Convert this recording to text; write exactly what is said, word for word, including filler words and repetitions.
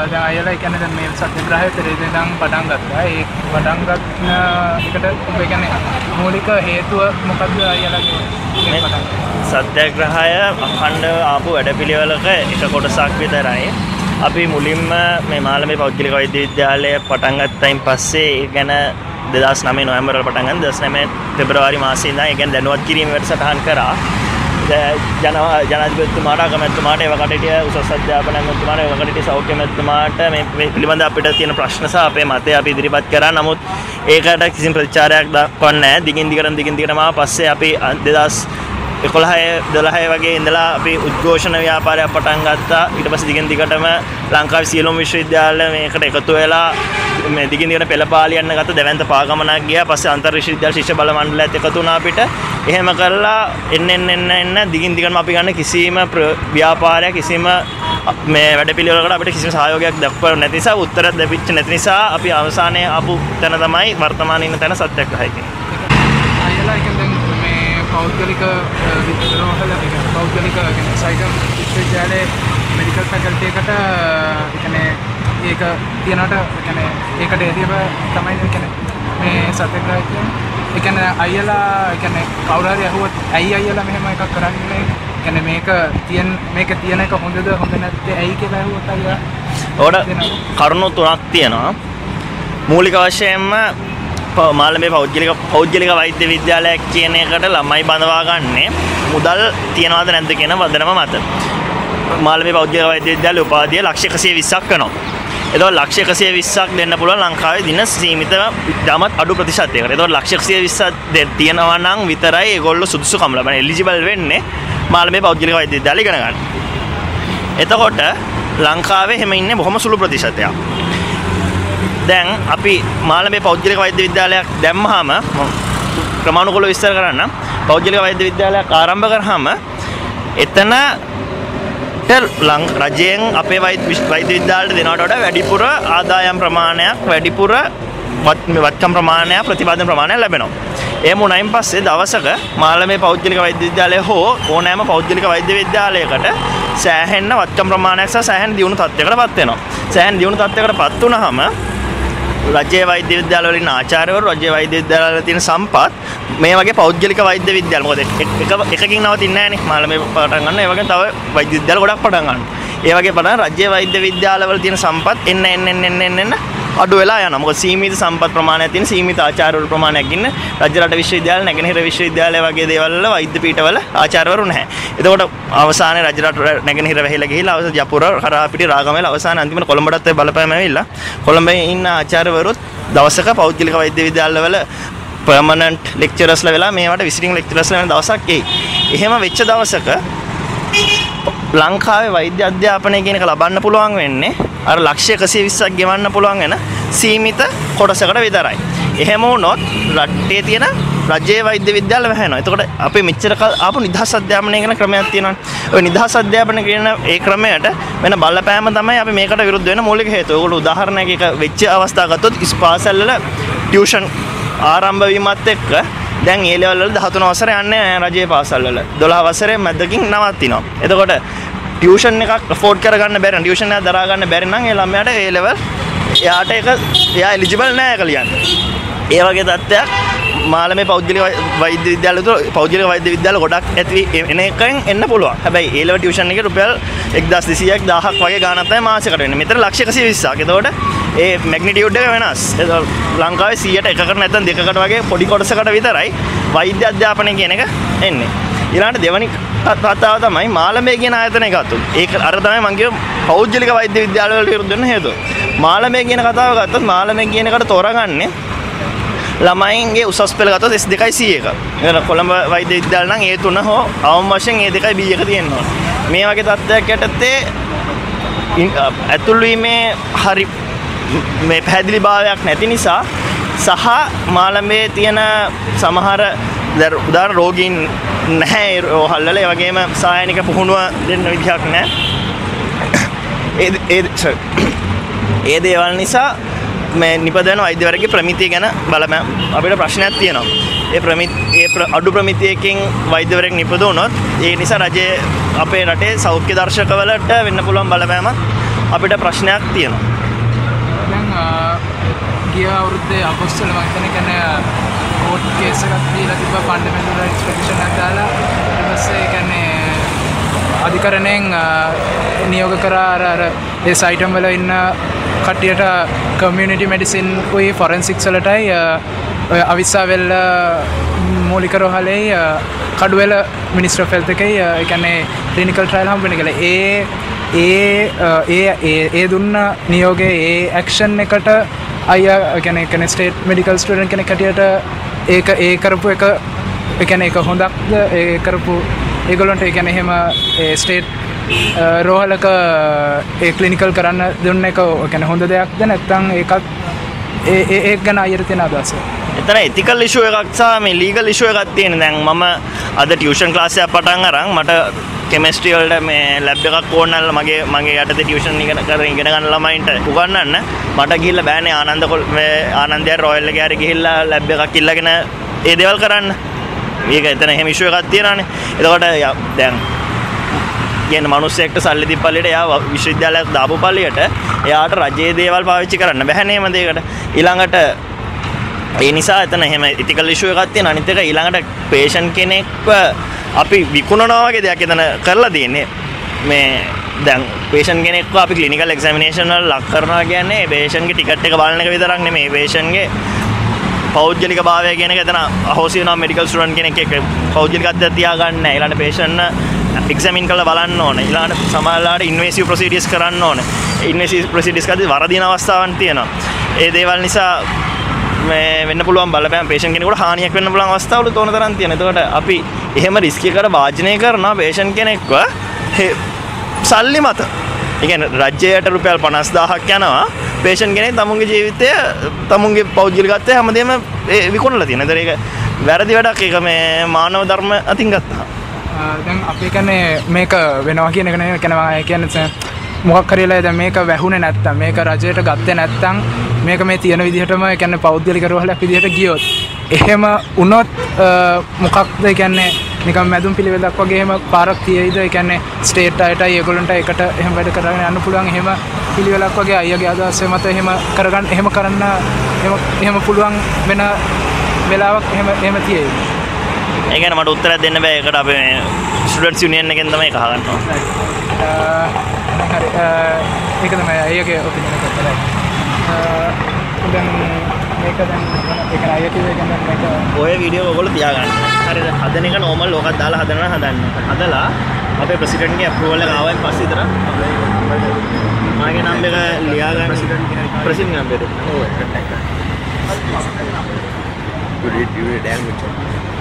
දැන් අයලා ඒ කියන්නේ දැන් මේ සත්‍යග්‍රහය පෙරේදා ඉඳන් පටන් ගත්තා. ඒ පටන් ගන්න එකට ඒ කියන්නේ මූලික හේතුව මොකක්ද අයලාගේ මේ පටන් ගන්න? සත්‍යග්‍රහය අඛණ්ඩ ආපු වැඩපිළිවෙලක එක කොටසක් විතරයි. අපි මුලින්ම මේ මාළඹේ පෞද්ගලික වෛද්‍ය විද්‍යාලය පටන් ගත්තයින් පස්සේ ඒ ගැන දෙදහස් නවය නොවැම්බර් වල පටන් ගන්න දෙදහස් නවය පෙබරවාරි මාසයේ ඉඳන් ඒ ගැන දැනුවත් කිරීම වැඩසටහන් කරා. ජනාධිපතිතුමාට අගමැතිතුමාට ඒව කටටිය උසස් අධ්‍යාපන අගමැතිතුමාට ඒව කටටිය සෞඛ්‍ය අගමැතිතුමාට මේ පිළිබඳ අපිට තියෙන ප්‍රශ්න සහ අපේ මතය අපි ඉදිරිපත් කරා. නමුත් ඒකට කිසිම ප්‍රතිචාරයක් දක්වන්නේ නැහැ. දිගින් දිගටම දිගින් දිගටම පස්සේ අපි දෙදහස් එකොළහ දොළහ වගේ ඉඳලා අපි උද්ඝෝෂණ ව්‍යාපාරයක් පටන් ගත්තා. ඊට පස්සේ දිගින් දිගටම ලංකාවේ සියලුම විශ්වවිද්‍යාල මේකට එකතු වෙලා මේ දිගින් දිගට පෙළපාලියන්න ගත්ත දෙවන්ත පාගමනක් ගියා. පස්සේ අන්තර් විශ්වවිද්‍යාල ශිෂ්‍ය බල මණ්ඩලයත් එකතු වුණා අපිට. එහෙම කරලා එන්න එන්න එන්න එන්න දිගින් දිගටම අපි ගන්න කිසිම ව්‍යාපාරයක් කිසිම මේ වැඩපිළිවෙලකට අපිට කිසිම සහයෝගයක් දක්වන්න නැති නිසා උත්තර දෙපිච්ච නැති නිසා අපි අවසානයේ ආපු තැන තමයි වර්තමානයේ ඉන්න තැන සත්‍යග්‍රහය කියන්නේ. අයලා කියන්නේ මේ පෞද්ගලික විද්‍යාලවල පෞද්ගලික කියන්නේ සයිකම් විශ්වවිද්‍යාලයේ මෙඩිකල් ෆැකල්ටි එකට කියන්නේ ඒක තියනට කියන්නේ ඒකට එදිව තමයි කියන්නේ මේ සත්‍යග්‍රහය කියන්නේ. ඒ කියන්නේ අයලා කියන්නේ කවුරු හරි අහුවොත් ඇයි අයලා මෙහෙම එකක් කරන්නේ? කියන්නේ මේක තියෙන මේක තියෙන එක හොඳද හොඳ නැත්තේ ඇයි කියලා අහුවොත් අයලා ඕකට කරුණු තුනක් තියෙනවා. මූලික වශයෙන්ම මාළඹේ පෞද්ගලික පෞද්ගලික වෛද්‍ය විද්‍යාලයක් කියන එකට ළමයි බඳවා ගන්නේ මුදල් තියනවද නැද්ද කියන වදනම මත. මාළඹේ පෞද්ගලික වෛද්‍ය විද්‍යාලයේ උපාධිය ලක්ෂ එකසිය විස්සක් කරනවා. එතකොට ලක්ෂ එකසිය විස්සක් දෙන්න පුළුවන් ලංකාවේ දින සීමිතව ඉතාමත් අඩු ප්‍රතිශතයකට. එතකොට ලක්ෂ එකසිය විස්සක් තියෙනවා නම් විතරයි ඒගොල්ලෝ සුදුසුකම් ලබන එලිජිබල් වෙන්නේ මාළඹේ පෞද්ගලික වෛද්‍ය විද්‍යාලය ඉගෙන ගන්න. එතකොට ලංකාවේ හැම ඉන්නේ බොහොම සුළු ප්‍රතිශතයක්. දැන් අපි මාළඹේ පෞද්ගලික වෛද්‍ය විද්‍යාලයක් දැම්මහම ක්‍රමානුකූලව විස්තර කරන්න පෞද්ගලික වෛද්‍ය විද්‍යාලයක් ආරම්භ කරාම එතන රජයෙන් අපේ වෛද්‍ය විද්‍යාලයට දෙනවට වඩා වැඩිපුර ආදායම් ප්‍රමාණයක් වැඩිපුර වත්කම් ප්‍රමාණයක් ප්‍රතිපාදන ප්‍රමාණයක් ලැබෙනවා. එහෙම වුණයින් පස්සේ දවසක මාළඹේ පෞද්ගලික වෛද්‍ය විද්‍යාලය හෝ ඕනෑම පෞද්ගලික වෛද්‍ය විද්‍යාලයකට සෑහෙන්න වත්කම් ප්‍රමාණයක් සහ සෑහෙන දියුණු තත්ත්වයකටපත් වෙනවා. සෑහෙන දියුණු තත්ත්වයකටපත් වුණාම රජයේ වෛද්‍ය විද්‍යාල වලින් ආචාර්යවරු රජයේ වෛද්‍ය විද්‍යාල වල තියෙන සම්පත් මේ වගේ පෞද්ගලික වෛද්‍ය විද්‍යාල මොකද එක එකකින් නවතින්නේ නැහනේ මාළඹේ පටන් ගන්න ඒ වගේ තව වෛද්‍ය විද්‍යාල ගොඩක් පටන් ගන්න. ඒ වගේ පටන් රජයේ වෛද්‍ය විද්‍යාල වල තියෙන සම්පත් එන්න එන්න එන්න එන්න එන්න අඩු වෙලා යනවා. මොකද සීමිත සම්පත් ප්‍රමාණයක් තියෙන සීමිත ආචාර්යවරු ප්‍රමාණයක් ඉන්න රජ රට විශ්වවිද්‍යාල නැගෙනහිර විශ්වවිද්‍යාල වගේ දේවල් වල වෛද්‍ය පීඨවල ආචාර්යවරු නැහැ. එතකොට අවසානයේ රජ රට නැගෙනහිර වෙහිලා ගිහිලා අවසන් යපුර කරාපිටි රාගමල අවසාන අන්තිමට කොළඹටත් බලපෑම ඇවිල්ලා කොළඹේ ඉන්න ආචාර්යවරුත් දවසක පෞද්ගලික වෛද්‍ය විද්‍යාලවල පර්මනන්ට් ලෙක්චරර්ස්ලා වෙලා මේවට විසිටිං ලෙක්චරර්ස්ලා වෙන දවසක් එයි. එහෙම වෙච්ච දවසක ලංකාවේ වෛද්‍ය අධ්‍යාපනය කියන එක ලබන්න පුළුවන් වෙන්නේ අර ලක්ෂ එකසිය විස්සක් ගෙවන්න පුළුවන් වෙන සීමිත කොටසකට විතරයි. එහෙම වුණොත් රටේ තියෙන රජයේ වෛද්‍ය විද්‍යාල වැහෙනවා. එතකොට අපේ මෙච්චර ආපු නිදහස් අධ්‍යාපනය කියන ක්‍රමයක් තියෙනවානේ. ওই නිදහස් අධ්‍යාපනය කියන ඒ ක්‍රමයට වෙන බලපෑම තමයි අපි මේකට විරුද්ධ වෙන මූලික හේතුව. ඒගොල්ලෝ උදාහරණයක් එක වෙච්ච අවස්ථාව ගත්තොත් ඉස්පාසල් වල ටියුෂන් ආරම්භ වීමත් එක්ක දැන් ඒ ලෙවල් වල දහතුන වසරේ යන්නේ රජයේ පාසල් වල. දොළහ වසරේ මැදකින් නවතිනවා. එතකොට ටියුෂන් එකක් අෆෝඩ් කරගන්න බැරි නම් ටියුෂන් එක දරා ගන්න බැරි නම් ඒ ළමයාට ඒ ලෙවල් එයාට ඒක එයා එලිජිබල් නෑ කියලා කියන්නේ. ඒ වගේ තත්ත්වයක් මාළඹේ පෞද්ගලික වෛද්‍ය විද්‍යාල තුළ පෞද්ගලික වෛද්‍ය විද්‍යාල ගොඩක් ඇති එන එකෙන් එන්න පුළුවන්. හැබැයි ඒ ලෙවල් ටියුෂන් එකේ රුපියල් එක්දාස් දෙසීයක් දහයක් වගේ ගාණක් තමයි මාසෙකට වෙන්නේ. මෙතන ලක්ෂ එකසිය විස්සක්. එතකොට ඒ මැග්නිටියුඩ් එක වෙනස්. ලංකාවේ සීයට එකකට නැත්නම් දෙකකට වගේ පොඩි කොටසකට විතරයි වෛද්‍ය අධ්‍යාපනය කියන එක එන්නේ. ඊළඟට දෙවනි කතාව තමයි මාළඹේ කියන ආයතනය ගත්තොත්. ඒක අර තමයි මම කිව්ව පෞද්ගලික වෛද්‍ය විද්‍යාල වලට විරුද්ධ වෙන හේතුව. මාළඹේ කියන කතාව ගත්තොත් මාළඹේ කියන එකට තෝරගන්නේ ළමයින්ගේ උසස් පෙළ ගත්තොත් එස් දෙකයි සී එක. එතන කොළඹ වෛද්‍ය විද්‍යාල නම් ඒ තුන හෝ අවම වශයෙන් ඒ දෙකයි බී එක තියෙනවා. මේ වගේ තත්ත්වයක් යටතේ ඇතුළු වීමේ හරි මේ පැහැදිලි භාවයක් නැති නිසා සහ මාළඹේ තියෙන සමහර උදාහරණ රෝගීන් නැහැ රෝහල්වල ඒ වගේම සායනික පුහුණුව දෙන්න විදිහක් නැහැ. ඒ ඒ ඒ දේවල් නිසා මේ නිපදවන වෛද්‍යවරයෙක්ගේ ප්‍රමිතිය ගැන බලපෑම අපිට ප්‍රශ්නයක් තියෙනවා. ඒ ප්‍රමිත ඒ අඩු ප්‍රමිතියකින් වෛද්‍යවරයෙක් නිපදවුණොත් ඒ නිසා රජයේ අපේ රටේ සෞඛ්‍ය දර්ශකවලට වෙන්න පුළුවන් බලපෑමක් අපිට ප්‍රශ්නයක් තියෙනවා. දැන් ගිය අවුරුද්දේ අගෝස්තුවල මම හිතන්නේ කියන්නේ කෝට් කේස් එකක් දීලා තිබ්බ ෆන්ඩමෙන්ටල් රයිට්ස් පෙටිෂන් එකක් දාලා ඊට පස්සේ ඒ කියන්නේ අධිකරණයෙන් නියෝග කරා අර අර ඒ සයිටම් වල ඉන්න කට්ටියට කමියුනිටි මෙඩිසින් උයි ෆොරෙන්සික්ස් වලටයි ඔය අවිස්සාවෙල් මූලික රෝහලේ කඩුවෙල මිනිස්ටර් ඔෆ් හෙල්ත් එකේ ඒ කියන්නේ ක්ලිනිකල් ට්‍රයල් හම්බ වෙන කියලා ඒ ඒ ඒ ඒ දුන්න නියෝගයේ ඒ ඇක්ෂන් එකට අයියා කියන්නේ කියන්නේ ස්ටේට් මෙඩිකල් ස්ටුඩන්ට් කෙනෙක් හැටියට ඒක ඒ කරපු එක ඒ කියන්නේ ඒක හොඳක්ද ඒ කරපු ඒගොල්ලන්ට ඒ කියන්නේ එහෙම ඒ ස්ටේට් රෝහලක ඒ ක්ලිනිකල් කරන්න දුන්න එක ඒ කියන්නේ හොඳ දෙයක්ද නැත්නම් ඒකත් ඒ ඒ ඒක ගැන අයියට තියෙන අදහස. එතන ethical issue එකක් සහ මේ legal issue එකක් තියෙන. දැන් මම අද ටියුෂන් ක්ලාස් එකක් පටන් අරන් මට කෙමිස්ට්‍රි වලට මේ ලැබ් එකක් ඕනනල්ලා මගේ මගේ යටතේ ටියුෂන් ඉගෙන කරගෙන ඉගෙන ගන්න ළමයින්ට උගන්වන්න මට ගිහිල්ලා බෑනේ ආනන්ද මේ ආනන්දය රොයල් එකේ හරි ගිහිල්ලා ලැබ් එකක් ඉල්ලගෙන ඒ දේවල් කරන්න. මේක එතන එහෙම ඉෂුව එකක් තියෙනවානේ. එතකොට දැන් කියන්නේ මිනිස්සෙක්ට සල්ලි දීපල්ලියට එයා විශ්වවිද්‍යාලයක් දාපු පල්ලියට එයාට රජයේ දේවල් පාවිච්චි කරන්න බැහැ නේම දෙයකට. ඊළඟට ඒ නිසා එතන එහෙම ethical issue එකක් තියෙනවා. අනිත් එක ඊළඟට patient කෙනෙක්ව අපි විකුණනවා වගේ දෙයක් එතන කරලා තියෙන්නේ. මේ දැන් patient කෙනෙක්ව අපි clinical examination වල ලක් කරනවා කියන්නේ patient ගේ ටිකට් එක බලන එක විතරක් නෙමෙයි. patient ගේ පෞද්ගලික භාවය කියන එක එතන අහෝසි වෙනවා medical student කෙනෙක් එක්ක පෞද්ගලිකත්වය තියාගන්න නැහැ. ඊළඟට patient examine කරලා බලන්න ඕනේ. ඊළඟට සමහරවිට invasive procedures කරන්න ඕනේ. invasive procedures කරද්දී වරදින අවස්ථාවන් තියෙනවා. ඒ දේවල් නිසා මේ වෙන්න පුළුවන් බලපෑම් patient කෙනෙකුට හානියක් වෙන්න පුළුවන් අවස්ථාවලු තෝරන තරම් තියෙනවා. එතකොට අපි එහෙම රිස්ක් එකකට වාජනය කරනවා patient කෙනෙක්ව සල්ලි මත. ඒ කියන්නේ රජයට රුපියල් පනස් දාහක් යනවා patient කෙනෙක් තමුන්ගේ ජීවිතය තමුන්ගේ පෞද්ගලිකත්වය හැමදේම විකුණලා තියෙනවා. ඒතර ඒක වැරදි වැඩක්. ඒක මේ මානව ධර්ම අතින් ගත්තා. දැන් අපි කියන්නේ මේක වෙනවා කියන එක නෙවෙයි කියනවා. ඒ කියන්නේ මොකක් හරිලා දැන් මේක වැහුනේ නැත්තම් මේක රජයට ගත්තේ නැත්තම් මේක මේ තියෙන විදිහටම ඒ කියන්නේ පෞද්ගලික රෝහලක් විදිහට ගියොත් එහෙම වුණොත් මොකක්ද ඒ කියන්නේ නිකන් මැදුම් පිළිවෙලක් වගේ එහෙම පාරක් තියෙයිද? ඒ කියන්නේ ස්ටේට් අයටයි ඒගොල්ලන්ට එකට එහෙම වැඩ කරගෙන යන්න පුළුවන් එහෙම පිළිවෙලක් වගේ අයියගේ අදහස් මත එහෙම කරගන්න එහෙම කරන්න එහෙම එහෙම පුළුවන් වෙන වෙලාවක් එහෙම එහෙම තියෙයිද? ඒ කියන්නේ මට උත්තරයක් දෙන්න බෑ. ඒකට අපි මේ ස්ටුඩන්ට්ස් යුනියන් එකෙන් තමයි කහ ගන්නවා. හරි ඒක තමයි අයියගේ ඔපිනියන් එක තමයි. දැන් මේක දැන් ඒක අයිය කිව්ව එක දැන් මේක ඔය වීඩියෝ ඔයගොල්ලෝ තියාගන්න. හරිද? හදන එක නෝමල් ලෝකයක් දාලා හදනවා හදන්න. හදලා අපේ ප්‍රෙසිඩන්ට්ගේ අප්‍රූවල් එක ආවයින් පස්සේ විතර මාගේ නම් එක ලියා ගන්න ප්‍රෙසිඩන්ට් නම්බර් එක. ඔව්. You read you read damn good.